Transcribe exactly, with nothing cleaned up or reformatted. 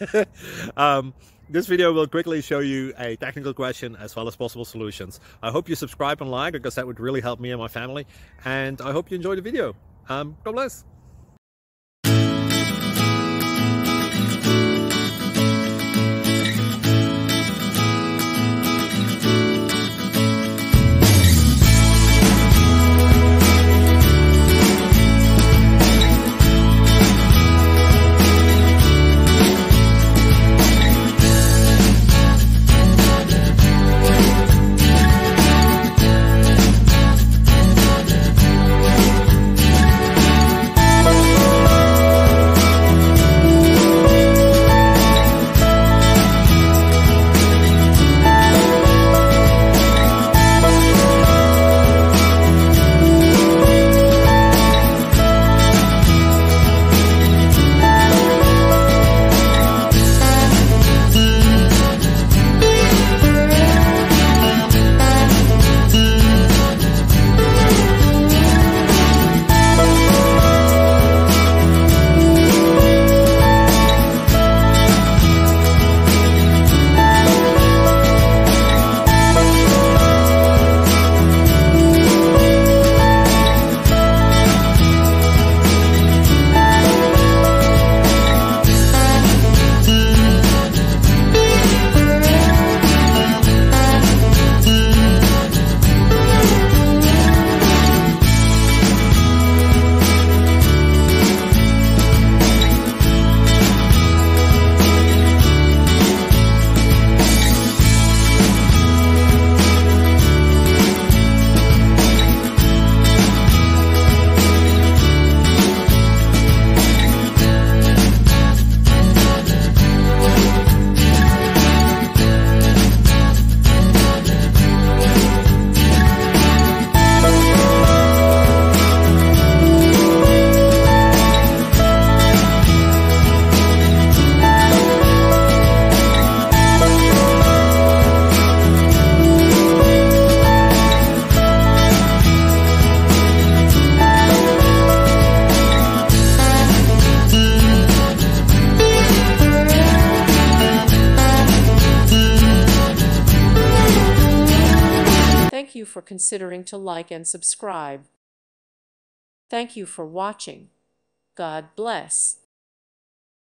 um, this video will quickly show you a technical question as well as possible solutions. I hope you subscribe and like, because that would really help me and my family. And I hope you enjoy the video. Um, God bless. Thank you for considering to like and subscribe. Thank you for watching. God bless.